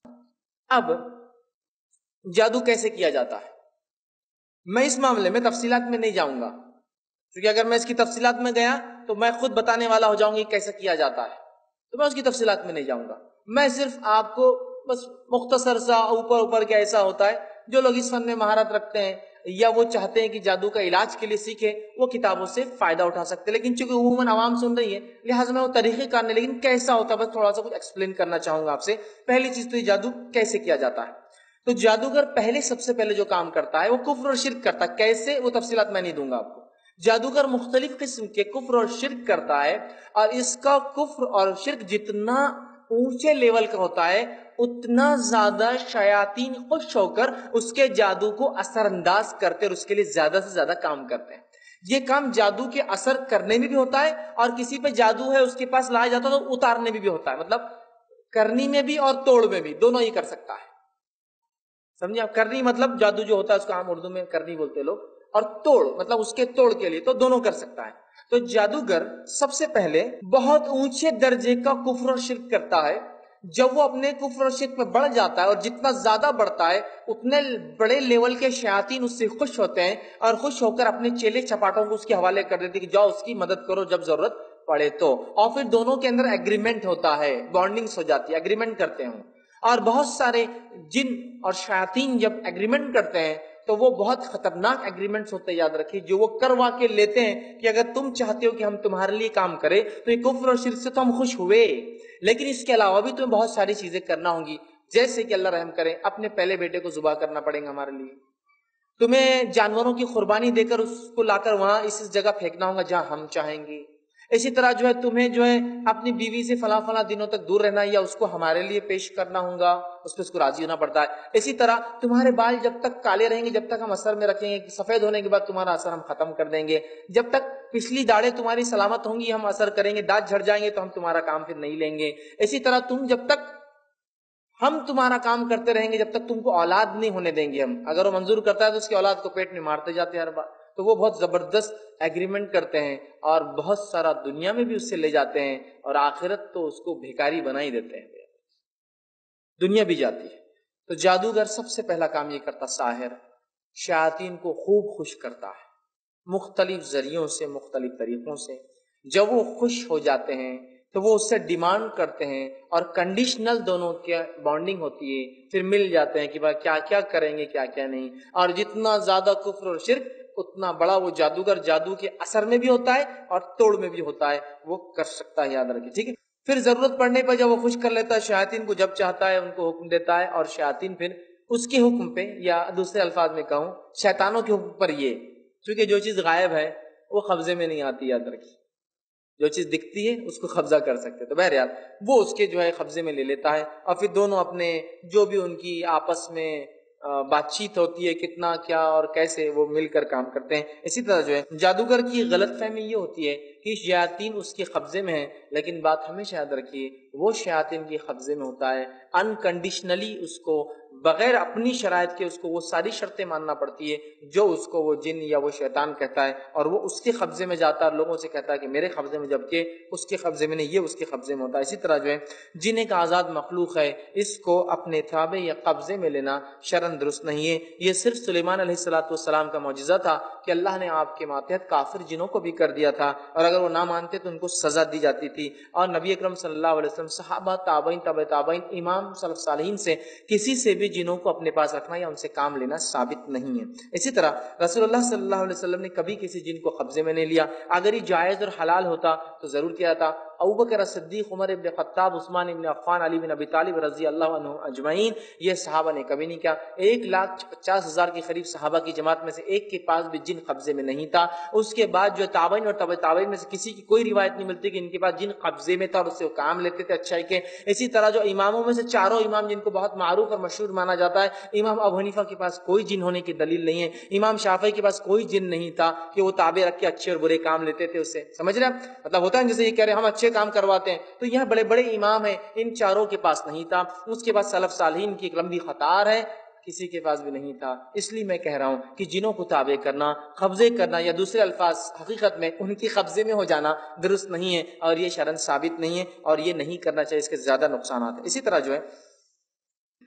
اب جادو کیسے کیا جاتا ہے، میں اس معاملے میں تفصیلات میں نہیں جاؤں گا، کیونکہ اگر میں اس کی تفصیلات میں گیا تو میں خود بتانے والا ہو جاؤں گا کہ کیسے کیا جاتا ہے، تو میں اس کی تفصیلات میں نہیں جاؤں گا۔ میں صرف آپ کو بس مختصر سا اوپر کہ ایسا ہوتا ہے، جو لوگ اس فن میں مہارت رکھتے ہیں یا وہ چاہتے ہیں کہ جادو کا علاج کے لیے سیکھے، وہ کتابوں سے فائدہ اٹھا سکتے ہیں، لیکن چونکہ عموماً عوام سن رہی ہے لہٰذا میں وہ طریقے کار نہیں، لیکن کیسا ہوتا ہے بس تھوڑا سا کچھ ایکسپلین کرنا چاہوں گا آپ سے۔ پہلی چیز تو یہ جادو کیسے کیا جاتا ہے، تو جادوگر سب سے پہلے جو کام کرتا ہے وہ کفر اور شرک کرتا ہے۔ کیسے، وہ تفصیلات میں نہیں دوں گا آپ کو۔ جادوگر مختلف قسم کے کفر اور شرک کرتا ہے، اور اس کا کفر اور شرک جتنا اونچے لیول کا ہوتا ہے اتنا زیادہ شیاطین خوش ہو کر اس کے جادو کو اثر انداز کرتے اور اس کے لیے زیادہ سے زیادہ کام کرتے ہیں۔ یہ کام جادو کے اثر کرنے میں بھی ہوتا ہے، اور کسی پہ جادو ہے اس کے پاس لایا جاتا ہے تو اتارنے میں بھی ہوتا ہے، مطلب کرنی میں بھی اور توڑ میں بھی، دونوں ہی کر سکتا ہے۔ سمجھے آپ؟ کرنی مطلب جادو جو ہوتا ہے اس کو عام اردو میں کرنی بولتے لوگ، اور توڑ مطلب اس کے توڑ کے لیے، تو دونوں کر سکتا ہے۔ تو جادوگر سب سے پہلے بہت اونچے درجے کا کفر اور شرک کرتا ہے۔ جب وہ اپنے کفر اور شرک میں بڑھ جاتا ہے، اور جتنا زیادہ بڑھتا ہے اتنے بڑے لیول کے شیاطین اس سے خوش ہوتے ہیں، اور خوش ہو کر اپنے چیلے چپاٹوں کو اس کے حوالے کر دیتے کہ جاؤ اس کی مدد کرو جب ضرورت پڑے تو۔ اور پھر دونوں کے اندر ایگریمنٹ ہوتا ہے، بانڈنگز ہو جاتی ہے، ایگریمنٹ کرتے ہیں۔ اور بہت سارے جن اور شیاطین جب ایگریمنٹ کرتے ہیں تو وہ بہت خطرناک ایگریمنٹس ہوتے ہیں، یاد رکھیے، جو وہ کروا کے لیتے ہیں کہ اگر تم چاہتے ہو کہ ہم تمہارے لیے کام کریں تو یہ کفر اور شرک سے تو ہم خوش ہوئے، لیکن اس کے علاوہ بھی تمہیں بہت ساری چیزیں کرنا ہوں گی، جیسے کہ اللہ رحم کرے اپنے پہلے بیٹے کو ذبح کرنا پڑے گا ہمارے لیے، تمہیں جانوروں کی قربانی دے کر اس کو لا کر وہاں اس جگہ پھینکنا ہوگا جہاں ہم چاہیں گے، اسی طرح تمہیں اپنی بیوی سے فلاں دنوں تک دور رہنا یا اس کو ہمارے لیے پیش کرنا ہوگا، اس پہ اس کو راضی ہونا پڑتا ہے۔ اسی طرح تمہارے بال جب تک کالے رہیں گے، جب تک ہم اثر میں رکھیں گے، سفید ہونے کے بعد تمہارا اثر ہم ختم کر دیں گے، جب تک پچھلی داڑھیں تمہاری سلامت ہوں گی ہم اثر کریں گے، دانت جھڑ جائیں گے تو ہم تمہارا کام پھر نہیں لیں گے، اسی طرح جب تک ہم تمہارا کام کرتے رہیں گے جب تک تم کو اولاد نہیں ہونے دیں گے ہم، اگر وہ منظور کرتا ہے تو اس کی اولاد کو پیٹ میں مارتے جاتے ہیں ہر بار، تو وہ بہت زبردست ایگریمنٹ کرتے ہیں اور بہت سارا دنیا میں بھی اس سے لے جاتے ہیں، اور آخرت تو اس کو بھیکاری بنا ہی دیتے ہیں، دنیا بھی جاتی ہے۔ تو جادوگر سب سے پہلا کام یہ کرتا، ساحر شیاطین کو خوب خوش کرتا ہے مختلف ذریعوں سے، مختلف طریقوں سے۔ جب وہ خوش ہو جاتے ہیں تو وہ اس سے ڈیمانڈ کرتے ہیں، اور کنڈیشنل دونوں کی بانڈنگ ہوتی ہے، پھر مل جاتے ہیں کہ بھائی کیا کیا کریں گے کیا کیا نہیں، اور جتنا زیادہ کفر اور شرک اتنا بڑا وہ جادوگر جادو کے اثر میں بھی ہوتا ہے اور توڑ میں بھی ہوتا ہے، وہ کر سکتا ہے، یاد رکھیں، ٹھیک ہے۔ پھر ضرورت پڑنے پر جب وہ خوش کر لیتا ہے شیاطین کو، جب چاہتا ہے ان کو حکم دیتا ہے، اور شیاطین پھر اس کے حکم پہ، یا دوسرے الفاظ میں کہوں شیطانوں کے حکم پر، یہ چونکہ جو چیز غائب ہے وہ قبضے میں نہیں آتی، یاد رکھیے، جو چیز دکھتی ہے اس کو قبضہ کر سکتے، تو بہرحال وہ اس کے قبضے میں لے لیتا ہے، اور پھر دونوں اپنے جو بھی ان کی آپس میں بات چیت ہوتی ہے، کتنا کیا اور کیسے وہ مل کر کام کرتے ہیں۔ اسی طرح جادوگر کی غلط فہمی یہ ہوتی ہے کہ شیاطین اس کے قبضے میں ہیں، لیکن بات ہمیشہ یاد رکھیے وہ شیاطین کے قبضے میں ہوتا ہے انکنڈیشنلی، اس کو بغیر اپنی شرائط کے اس کو وہ ساری شرطیں ماننا پڑتی ہے جو اس کو وہ جن یا وہ شیطان کہتا ہے، اور وہ اس کے قبضے میں جاتا ہے اور لوگوں سے کہتا ہے کہ میرے قبضے میں، جبکہ اس کے قبضے میں نہیں، یہ اس کے قبضے میں ہوتا ہے۔ اسی طرح جن ایک آزاد مخلوق ہے، اس کو اپنے تابع یا قبضے میں لینا شرعاً درست نہیں ہے۔ یہ صرف سلیمان علیہ السلام کا معجزہ تھا کہ اللہ نے آپ کے ماتحت کافر جنوں کو بھی کر دیا تھا، اور اگر وہ نہ مانتے تو ان کو سزا دی جاتی تھی، اور نبی اکرم صلی اللہ علیہ وسلم، صحابہ، تابعین، تبع تابعین، امام سلف صالحین سے کسی سے بھی جنوں کو اپنے پاس رکھنا یا ان سے کام لینا ثابت نہیں ہے۔ اسی طرح رسول اللہ صلی اللہ علیہ وسلم نے کبھی کسی جن کو قبضے میں نہیں لیا، اگر یہ جائز اور حلال ہوتا تو ضرور کیا تھا۔ ابوبکر صدیق، عمر ابن خطاب، عثمان ابن عفان، علی بن ابی طالب رضی اللہ عنہ اجمعین، یہ صحابہ نے کبھی نہیں کیا۔ 1,50,000 کے قریب صحابہ کی جماعت میں سے ایک کے پاس بھی جن قبضے میں نہیں تھا۔ اس کے بعد تابعین اور تبع تابعین میں سے کسی کی کوئی روایت نہیں ملتی کہ ان کے پاس جن قبضے میں تھا اور اس سے وہ کام لیتے تھے اچھائی کے۔ اسی طرح اماموں میں سے چاروں امام جن کو بہت معروف اور مشہور مانا جاتا ہے، امام ابو حنیفہ کے پاس کوئی جن ہونے کی دلیل نہیں ہے، امام شافعی کے پاس کوئی جن نہیں تھا کہ وہ تابع رکھ کے اچھے اور برے کام لیتے تھے اس سے، سمجھ رہے ہیں؟ مطلب ہوتا ہے جیسے یہ کہہ رہے ہیں ہم اچھے کام کرواتے ہیں، تو یہ بڑے بڑے امام ہیں، ان چاروں کے پاس نہیں تھا۔ اس کے بعد سلف صالحین کی ایک لمبی قطار ہے، کسی کے پاس بھی نہیں تھا۔ اس لیے میں کہہ رہا ہوں کہ جنوں کو تابع کرنا، قبضے کرنا، یا دوسرے الفاظ حقیقت میں ان کی قبضے میں ہو جانا درست نہیں ہے، اور یہ شرعاً ثابت نہیں ہے، اور یہ نہیں کرنا چاہیے، اس کے زیادہ نقصانات ہیں۔ اسی طرح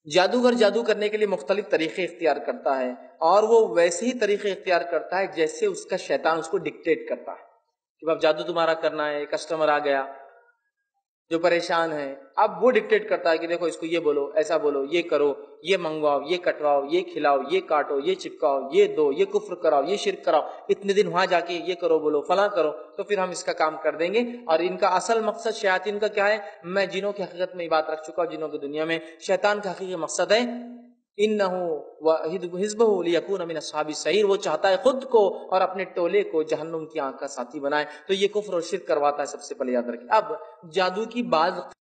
جادوگر جادو کرنے کے لیے مختلف طریقے اختیار کرتا ہے، اور وہ ویسے ہی طریقے اختیار کرتا ہے جیسے اس کا شیطان اس کو ڈکٹیٹ کرتا ہے کہ اب جادو تمہارا کرنا ہے. کسٹمر آ گیا جو پریشان ہے، اب وہ ڈکٹیٹ کرتا ہے کہ دیکھو اس کو یہ بولو، ایسا بولو، یہ کرو، یہ منگواؤ، یہ کٹواؤ، یہ کھلاؤ، یہ کاٹو، یہ چپکاؤ، یہ دو، یہ کفر کراؤ، یہ شرک کراؤ، اتنے دن وہاں جا کے یہ کرو بولو، فلاں کرو، تو پھر ہم اس کا کام کر دیں گے. اور ان کا اصل مقصد شیاطین کا کیا ہے؟ میں جنوں کی حقیقت میں یہ بات رکھ چکا ہوں، جنوں کی دنیا میں شیطان کا حقیقی مقصد ہے انہو وحزبہ لیکون من اصحاب السعیر، وہ چاہتا ہے خود کو اور اپنے ٹولے کو جہنم کی آنکھ کا ساتھی بنائے. تو یہ کفر اور شرک کرواتا ہے، سب سے پہلے یاد رکھیں. اب جادو کی بعض